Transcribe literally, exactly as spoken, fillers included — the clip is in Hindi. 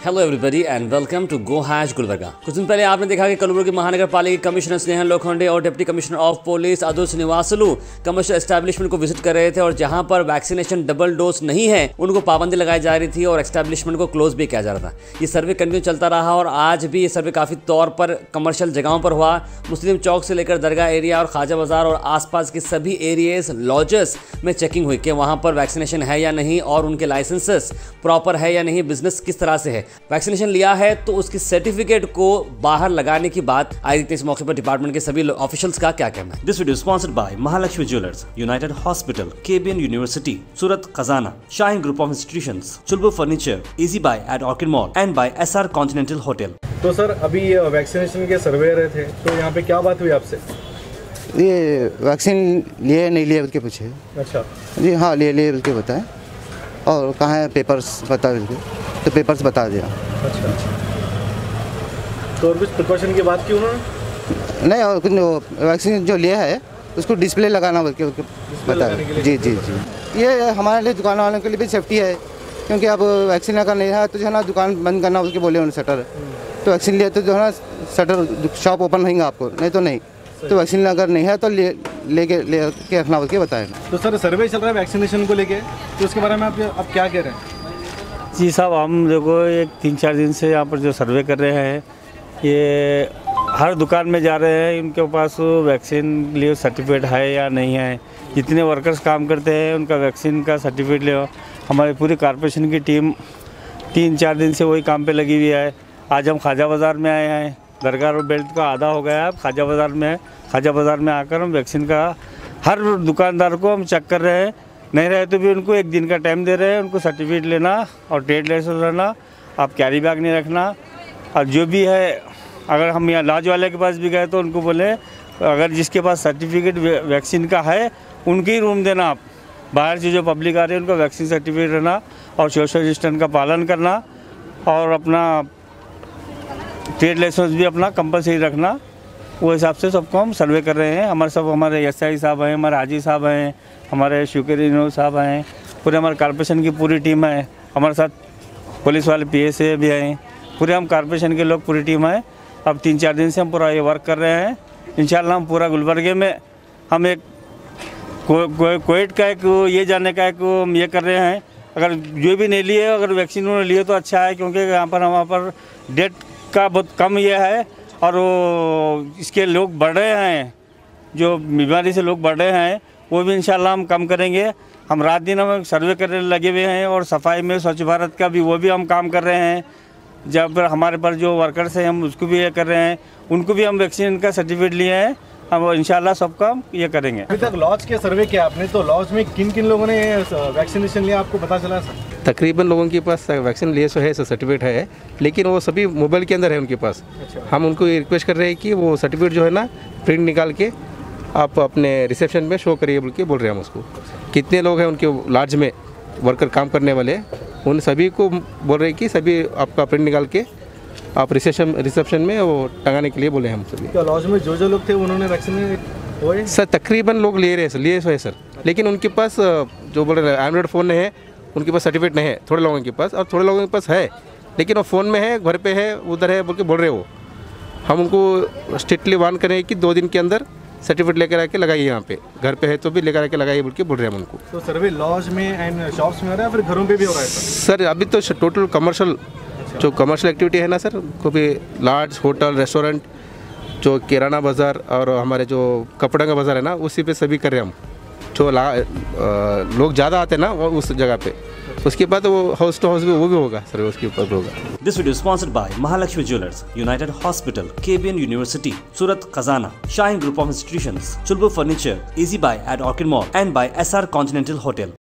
Hello everybody and welcome to go hash Gulbarga. कुछ दिन पहले आपने देखा कि कलबुर्गी महानगर पालिका कमिश्नर स्नेहल लोखंडे और deputy commissioner of police Adul Srinivasulu commercial establishment को विजिट कर रहे थे और जहां पर वैक्सीनेशन डबल डोज नहीं है उनको पाबंदी लगाई जा रही थी और एस्टैब्लिशमेंट को क्लोज भी किया जा रहा था। ये सर्वे कंटिन्यू चलता रहा और आज भी ये सर्वे काफ़ी तौर पर कमर्शियल जगहों पर हुआ। मुस्लिम चौक से लेकर दरगाह एरिया और ख्वाजा बाजार और आसपास के सभी एरियाज लॉजेस में चेकिंग हुई कि वहाँ पर वैक्सीनेशन है या नहीं और उनके लाइसेंसेस प्रॉपर है या नहीं, बिजनेस किस तरह से है। वैक्सीनेशन लिया है तो उसकी सर्टिफिकेट को बाहर लगाने की बात आई थी। इस मौके पर डिपार्टमेंट के सभी ऑफिशियल्स का क्या कहना है। This video sponsored by Mahalakshmi jewellers, united hospital, KBN university, Surat Khazana, Shaheen group of institutions, Chulbul furniture, easy buy at orchid mall and by SR continental hotel. तो सर अभी वैक्सीनेशन के सर्वे रहे थे तो यहाँ पे क्या बात हुई आपसे? ये वैक्सीन लिए नहीं लिए उसके पूछे। अच्छा जी हाँ, लिए लिए उसके बताएं और कहाँ है पेपर्स बता दीजिए, तो पेपर्स बता दिया। अच्छा तो और कुछ प्रिकॉशन की बात की उन्होंने? नहीं, और कुछ वैक्सीन जो लिया है उसको डिस्प्ले लगाना बोल के बताया। जी जी जी ये हमारे लिए दुकान वालों के लिए भी सेफ्टी है, क्योंकि अब वैक्सीन अगर नहीं है तो जो है ना दुकान बंद करना उसके बोले उन्होंने शटर, तो वैक्सीन लिया तो जो है ना शटर शॉप ओपन रहेंगे आपको, नहीं तो नहीं। तो वैक्सीन अगर नहीं है तो ले लेके ले के रखना बोल के बताया। तो सर सर्वे चल रहा है वैक्सीनेशन को लेके, तो उसके बारे में आप आप क्या कह रहे हैं? जी साहब, हम देखो एक तीन चार दिन से यहाँ पर जो सर्वे कर रहे हैं, ये हर दुकान में जा रहे हैं, उनके पास वैक्सीन लिए सर्टिफिकेट है या नहीं है। जितने वर्कर्स काम करते हैं उनका वैक्सीन का सर्टिफिकेट ले। हमारी पूरी कॉर्पोरेशन की टीम तीन चार दिन से वही काम पे लगी हुई है। आज हम ख्वाजा बाज़ार में आए हैं, दरगाह रोड बेल्ट का आधा हो गया है, ख्वाजा बाज़ार में ख्वाजा बाज़ार में आकर हम वैक्सीन का हर दुकानदार को हम चेक कर रहे हैं। नहीं रहे तो भी उनको एक दिन का टाइम दे रहे हैं, उनको सर्टिफिकेट लेना और ट्रेड लाइसेंस लेना, आप कैरी बैग नहीं रखना। और जो भी है, अगर हम यहाँ लॉज वाले के पास भी गए तो उनको बोले अगर जिसके पास सर्टिफिकेट वैक्सीन का है उनके ही रूम देना। आप बाहर से जो पब्लिक आ रही है उनको वैक्सीन सर्टिफिकेट लेना और सोशल डिस्टेंस का पालन करना और अपना ट्रेड लाइसेंस भी अपना कंपलसरी रखना। वो हिसाब से सबको हम सर्वे कर रहे हैं। हमारे सब हमारे एस आई साहब हैं, हमारे हाजी साहब हैं, हमारे शुक्रिया साहब हैं, पूरे हमारे कॉर्पोरेशन की पूरी टीम है। हमारे साथ पुलिस वाले पी एस ए भी हैं, पूरे हम कॉर्पोरेशन के लोग पूरी टीम है। अब तीन चार दिन से हम पूरा ये वर्क कर रहे हैं। इंशाल्लाह हम पूरा गुलबर्गे में हम एक को, को, कोविड का एक ये जानने का एक हम ये कर रहे हैं। अगर जो भी नहीं लिए, अगर वैक्सीन उन्होंने लिए तो अच्छा है, क्योंकि यहाँ पर हमारे पर डेट का बहुत कम ये है और वो इसके लोग बढ़ रहे हैं, जो बीमारी से लोग बढ़ रहे हैं वो भी इंशाल्लाह हम कम करेंगे। हम रात दिन हम सर्वे करने लगे हुए हैं और सफाई में स्वच्छ भारत का भी वो भी हम काम कर रहे हैं। जब हमारे पर जो वर्कर्स हैं हम उसको भी ये कर रहे हैं, उनको भी हम वैक्सीन का सर्टिफिकेट लिए हैं। हम इंशाल्लाह सबका हम ये करेंगे। अभी तक लॉज के सर्वे किया आपने, तो लॉज में किन किन लोगों ने वैक्सीनेशन लिया आपको पता चला सर? तकरीबन लोगों के पास वैक्सीन लिए सो है, सो सर्टिफिकेट है, लेकिन वो सभी मोबाइल के अंदर है उनके पास। अच्छा। हम उनको रिक्वेस्ट कर रहे हैं कि वो सर्टिफिकेट जो है ना प्रिंट निकाल के आप अपने रिसेप्शन में शो करिए बोल के बोल रहे हैं हम उसको। कितने लोग हैं उनके लार्ज में वर्कर काम करने वाले, उन सभी को बोल रहे हैं कि सभी आपका प्रिंट निकाल के आप रिसेप्शन रिसेप्शन में वो टंगाने के लिए बोले हम सभी। क्या लॉज में जो जो लोग थे उन्होंने वैक्सीन हुए? सर तकरीबन लोग ले रहे हैं लिए सो है सर, लेकिन उनके पास जो बोल रहे हैं एंड्रॉइड फ़ोन है, उनके पास सर्टिफिकेट नहीं है थोड़े लोगों के पास, और थोड़े लोगों के पास है लेकिन वो फ़ोन में है, घर पे है, उधर है बोल के बोल रहे हो। हम उनको स्ट्रिक्टली वार्न करें कि दो दिन के अंदर सर्टिफिकेट लेकर आके लगाइए, यहाँ पे घर पे है तो भी लेकर आके लगाइए बोल के बोल रहे हैं हम उनको। तो सर्वे लॉज में एंड शॉप्स में हो रहा है फिर घरों पे भी हो रहा है सर? सर अभी तो टोटल कमर्शियल जो कमर्शियल एक्टिविटी है ना सर, को भी लार्ज होटल, रेस्टोरेंट, जो किराना बाज़ार और हमारे जो कपड़े का बाज़ार है ना, उसी पे सभी कर रहे हैं हम। जो ला, आ, लोग ज़्यादा आते हैं ना वो उस जगह पे, उसके बाद वो हाउस टू हाउस भी वो भी होगा सर, उसके ऊपर भी होगा। This video sponsored by Mahalakshmi jewellers, united hospital, KBN university, Surat Khazana, Shaheen group of institutions, Chulbul furniture, easy buy at orchid mall and by SR continental hotel.